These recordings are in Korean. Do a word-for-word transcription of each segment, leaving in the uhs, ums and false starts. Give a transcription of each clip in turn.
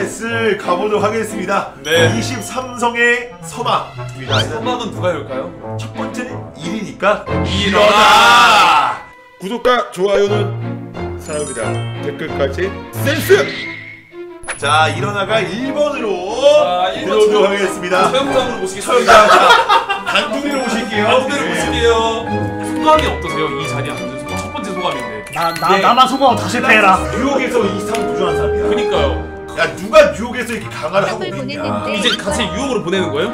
레슬 가보도록 하겠습니다. 네. 이십삼 성의 서막입니다. 서막은 누가 열까요? 첫 번째는 일이니까 일어나! 구독과 좋아요는 사랑합니다. 댓글까지 센스! 자, 일어나가 일 번으로 자, 일 번 들어오도록 하겠습니다. 처형장으로 모시겠습니다. 단둥이로 모실게요. 단둥이로 네. 모실게요. 소감이 어떠세요? 이 자리에 앉은 소감. 첫 번째 소감인데. 나, 나, 예. 나만 소모하고 다 실패해라. 뉴욕에서 이상 부조한 사람이야. 그니까요. 야, 누가 뉴욕에서 이렇게 강화를 하고 있냐. 이제 같이 유혹으로 보내는 거예요?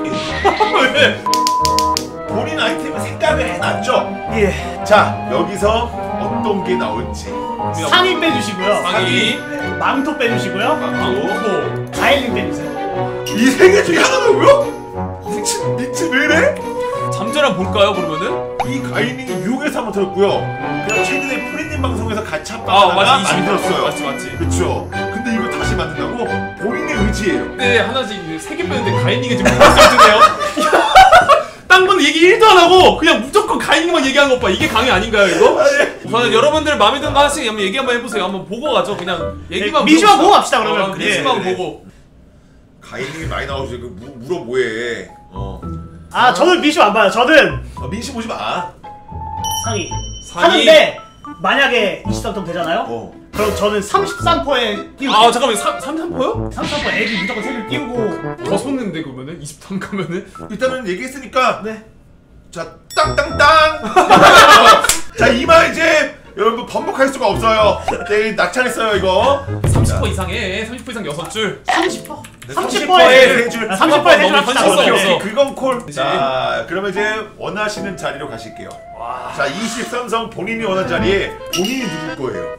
본인 아이템을 생각을 해놨죠? 예. 자, 여기서 어떤 게 나올지. 상의 빼주시고요. 상의. 망토 빼주시고요. 망토. 가일링 빼주세요. 이 세 개 중에 하나라고요? 미친, 미친 왜 이래? 잠자랑 볼까요, 그러면은? 이 가인님이 뉴욕에서 한번 들었고요. 그냥 최근에 프리님 방송에서 같이 아, 합방하다가 맞아. 이십일 만들었어요. 맞지, 맞지. 그쵸. 근데 이거 다시 만든다고? 본인의 의지예요. 근데 하나씩 세 개 빼는데 가인이가 지금 벌써 드네요. 딴 건 얘기 일도 안 하고 그냥 무조건 가인이만 얘기하는 것 봐. 이게 강의 아닌가요, 이거? 우선은 여러분들 마음에 드는 거 하나씩 한번 얘기 한번 해보세요. 한번 보고 가죠. 그냥 얘기만. 미주만 보고 갑시다, 그러면. 어, 미주만 네, 네. 보고. 가인님이 많이 나오지. 그 무, 물어 뭐해. 어. 아, 저는 미슈 안 봐요. 저는 아, 민씨 보지 마. 상의. 상의. 하는데 만약에 이십삼 점 되잖아요? 어. 그럼 저는 삼십삼 퍼센트에 띄우고 아 잠깐만 삼십삼 퍼요? 삼십삼 퍼센트 애기 무조건 세 개를 띄우고 더 솟는데 그러면은 이십삼 가면은. 일단은 얘기했으니까. 네. 자, 땅땅땅! 자, 이만 이제 여러분 번복할 수가 없어요. 내일 낙찰했어요, 이거. 삼십 퍼센트 이상에 삼십 퍼센트 이상 여섯 줄. 삼십 퍼센트. 네, 삼십 퍼센트 퍼센트 세 줄. 아, 삼십 퍼센트 너무 해줍시다. 현실성 오케이, 없어. 오케이. 그건 콜. 그치. 자, 그러면 이제 원하시는 자리로 가실게요. 자, 이십삼 성 본인이 원하는 자리에 본인이 누를 거예요.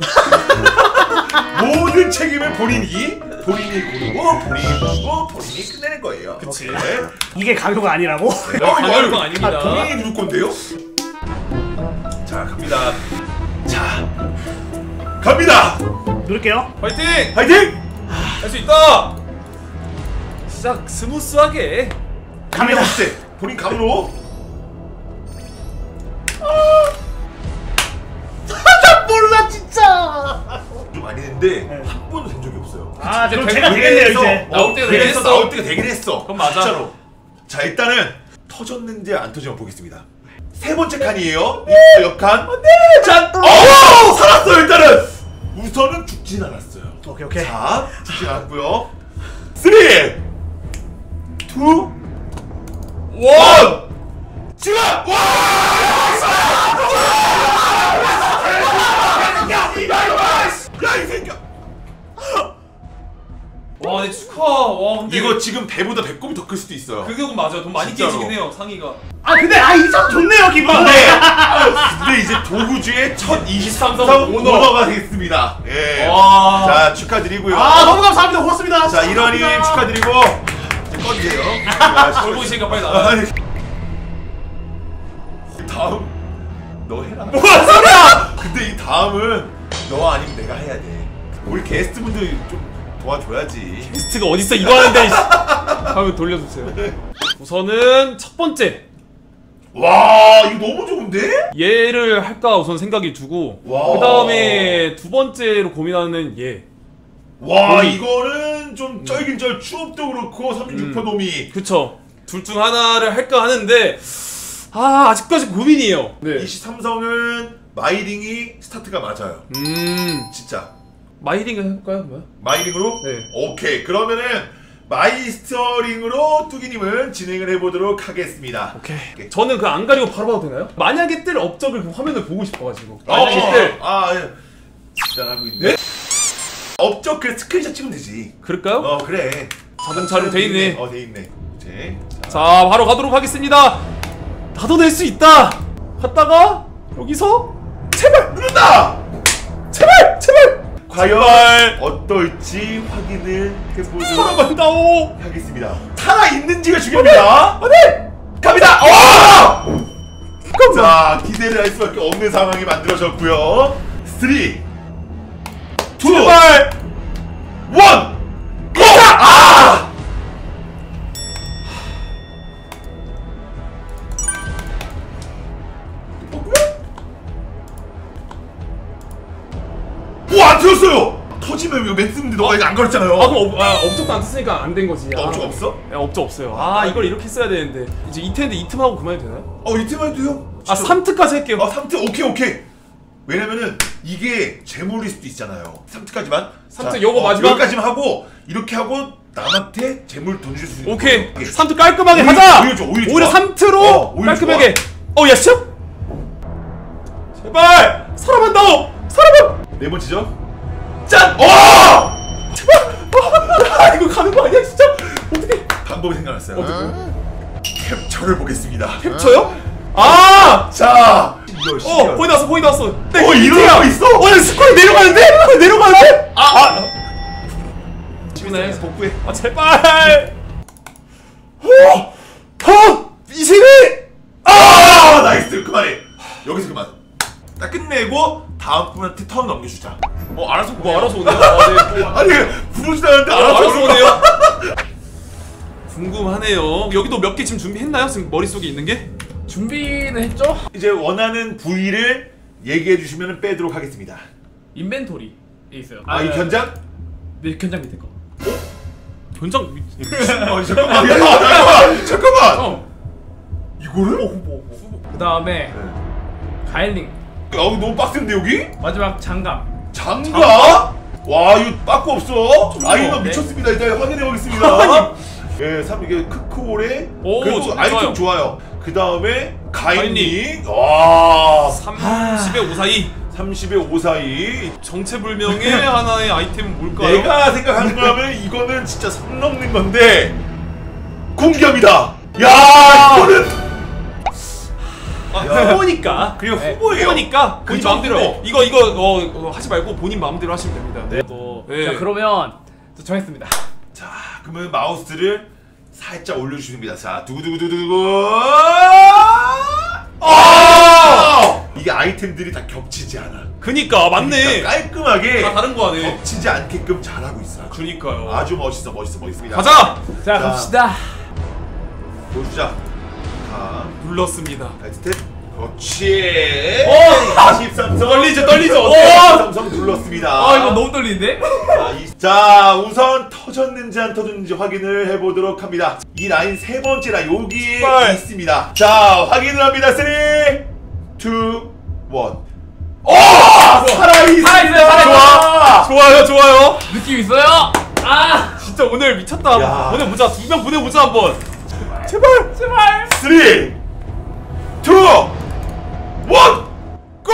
모든 책임을 본인이 본인이 고르고 본인이 누르고 본인이 끝내는 거예요. 그치. 네. 이게 강요가 아니라고? 강요할 거 아닙니다. 아, 본인이 누를 건데요? 자, 갑니다. 자, 갑니다. 누를게요. 파이팅! 파이팅! 할 수 있다! 시작 스무스하게. 갑니다. 때 본인 감으로. 나 몰라 진짜. 좀 많이 했는데 네. 한 번도 된 적이 없어요. 아, 이제 그럼 백- 제가 되겠네요 이제. 나올 때가 되긴 그래서 했어. 나올 때가 되긴 했어. 그럼 맞아. 진짜로. 자, 일단은 터졌는지 안 터지면 보겠습니다. 세 번째 칸이에요. 이 옆칸. 네. 짠. 어! 살았어요. 일단은. 우선은 죽진 않았어요. 오케이 오케이. 자, 죽진 않았고요. 쓰리, 투, 원. 지금. 와! 야, 이 새끼야. 와, 근데 축하. 와, 근데 이거 지금 배보다 배꼽이 더 클 수도 있어요. 그게 맞아. 돈 많이 진짜로. 깨지긴 해요. 상의가. 아 근데 아 이상 좋네요 기분. 네. 근데 이제 도구주의 첫 이십삼 성 오너. 오너가 되겠습니다. 예. 와. 자, 축하드리고요. 아 너무 감사합니다. 고맙습니다. 자, 이러님 감사합니다. 축하드리고 이제 꺼주세요. 얼굴 있으니까 빨리 나가. 아니. 다음 너 해라. 뭔 소리야? 근데 이 다음은 너 아니면 내가 해야 돼. 우리 게스트분들 좀 도와줘야지. 게스트가 어딨어 이거 하는데. 하면 돌려주세요. 우선은 첫 번째. 와, 이거 너무 좋은데? 얘를 할까 우선 생각이 두고 와. 그 다음에 두 번째로 고민하는 얘. 와, 거의- 이거는 좀 쩔긴 쩔. 추업도 그렇고 삼십육 퍼 음. 놈이. 그쵸. 둘 중 하나를 할까 하는데 아 아직까지 고민이에요. 네. 이십삼 성은 마이링이 스타트가 맞아요. 음 진짜. 마이링을 해볼까요? 뭐야? 마이링으로? 네. 오케이. 그러면은 마이스터링으로 뚜기님은 진행을 해보도록 하겠습니다. 오케이. 오케이. 저는 그 안 가리고 바로 봐도 되나요? 만약에 뜰 업적을 그 화면을 보고 싶어가지고. 어, 만약에 뜰. 아, 예. 진단하고 있네. 네? 업적 그 스크린샷 찍으면 되지. 그럴까요? 어, 그래. 자동차로 돼 있네. 어, 돼 있네. 이제. 자. 자 바로 가도록 하겠습니다. 나도 낼 수 있다. 갔다가 여기서 제발 누른다! 제발 제발 과연 제발. 어떨지 확인을 해보도록 살아만 나오. 하겠습니다. 살아있는지가 중요합니다. 안돼. 갑니다! 어! 자, 기대를 할 수밖에 없는 상황이 만들어졌고요. 쓰리, 투, 제발. 원! 고! 아! 오, 안 틀었어요! 터지면 이거 멘트인데? 근데 너가 이거 안 걸었잖아요. 아 그럼 업, 아, 업적도 안 썼으니까 안 된 거지. 너 아. 업적 없어? 야, 업적 없어요. 아 이걸 이렇게 써야 되는데 이제 이 트인데 이 틈하고 그만해도 되나요? 어, 이 팀만 해도요? 아 삼 트까지 할게요. 아, 삼 팀 오케이 오케이. 왜냐면은 이게 재물일 수도 있잖아요. 삼 팀까지만. 삼 트 요거 마지막? 여기까지만 하고 이렇게 하고 남한테 재물 돈 줄 수 있는. 오케이 거예요. 삼 트 깔끔하게 오히려- 하자. 오히려 좋아, 오히려 오히려 좋아. 삼 트로 어, 오히려 깔끔하게. 어야 시작. 제발 사람한다오. 사람은. 네 번째죠? 짠! 어! 아 이거 가는 거 아니야 진짜? 어떻게? 방법이 생각났어요. 캡처를 보겠습니다. 캡쳐요? 아! 자, 어 보이 나왔어 보이 나왔어. 네, 어, 이런 거 있어? 어 야, 스코어 내려가는데? 스코어 내려가는데? 아! 아! 지민아 복구해. 아 제발! 어! 어! 이승이! 아, 나이스. 그만해. 여기서 그만. 딱 끝내고 다음 분한테 턴 넘겨주자. 어 알아서 뭐 알아서 오네요. 아, 네. 아니, 부르지도 않는데 아, 알아서 알아서 오는 오네요. 궁금하네요. 여기도 몇 개 지금 준비했나요? 지금 머릿속에 있는 게? 준비는 했죠? 이제 원하는 부위를 얘기해 주시면 빼도록 하겠습니다. 인벤토리에 있어요. 아, 이 견장? 네, 견장 밑에 거. 견장 미... 어, 잠깐만. 야, 잠깐만. 잠깐만. 어. 이거를? 그 다음에 가일링. 야, 이거 너무 빡센데 여기? 마지막 장갑. 장갑? 와, 이거 빠꾸 없어. 아이는 네. 미쳤습니다. 일단 확인해 보겠습니다. 예, 삼 이게 크크홀에 오, 그래도 저- 아이템 좋아요. 좋아요. 그 다음에 가인닝. 가인닝. 와, 삼십에 오 사이 삼십에 오 사이. 정체불명의 하나의 아이템은 뭘까요? 내가 생각하는 거라면 이거는 진짜 선 넘는 건데 공격이다. 야, 이거는 아, 후보니까 그냥 네, 후보예요. 후보니까 본인 그 마음대로 정도. 이거 이거 어, 어, 하지 말고 본인 마음대로 하시면 됩니다. 네. 또. 네. 자, 그러면 또 정했습니다. 자, 그러면 마우스를 살짝 올려주십니다. 자, 두구두구두구두구. 아! 이게 아이템들이 다 겹치지 않아. 그니까 맞네. 그러니까 깔끔하게 다 다른 거 하네. 겹치지 않게끔 잘하고 있어. 그니까요. 아주 멋있어, 멋있어, 멋있습니다. 가자. 자, 자. 갑시다. 보여주자. 자, 눌렀습니다. 스텝. 그렇지. 오! 사십삼 성. 떨리죠, 떨리죠. 오! 어때? 사십삼 성 눌렀습니다. 아, 이거 너무 떨리는데? 자, 이- 자, 우선 터졌는지 안 터졌는지 확인을 해보도록 합니다. 이 라인 세 번째 라인 여기에 제발. 있습니다. 자, 확인을 합니다. 삼, 이, 일. 오! 살아있어! 살아있어요, 살아있어요. 좋아요, 좋아요. 느낌 있어요? 아! 진짜 오늘 미쳤다. 야. 보내보자. 두 명 보내보자 한번. 제발, 제발. 삼, 이, 일. 고!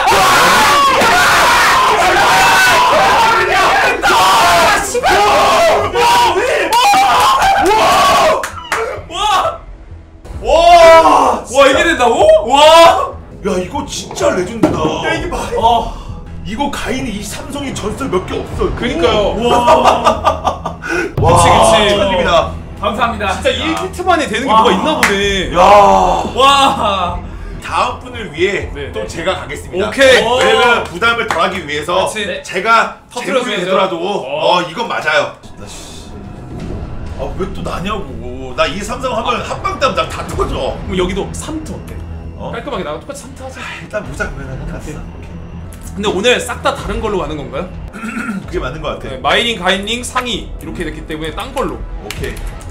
와, 와! 와 이게 된다고? 와. 야, 이거 진짜 레전드다. 야 이게 말. 어. 이거 가인이 이 삼성이 전설 몇 개 없어. 그니까요. 와. 그치, 그치. 축하드립니다. 감사합니다. 진짜 일 키트만에 되는 게 와. 뭐가 있나 보네. 야. 와. 다음 분을 위해 네, 또 네. 제가 가겠습니다. 오케이. 왜냐면 부담을 덜하기 위해서 그치. 네. 제가 터뜨려줘야죠. 재물이 되더라도 어. 어 이건 맞아요. 아왜 또 나냐고. 나 이 삼성 하면 한방 따면 나 다 터져. 그럼 여기도 삼 트 어때? 어? 깔끔하게 나가 똑같이 삼 트 하자. 일단 보자 그러면 갔어. 근데 오늘 싹 다 다른 걸로 가는 건가요? 그게 맞는 것 같아. 네, 마이닝, 가이닝, 상위 이렇게 됐기 때문에 딴 걸로. 오케이.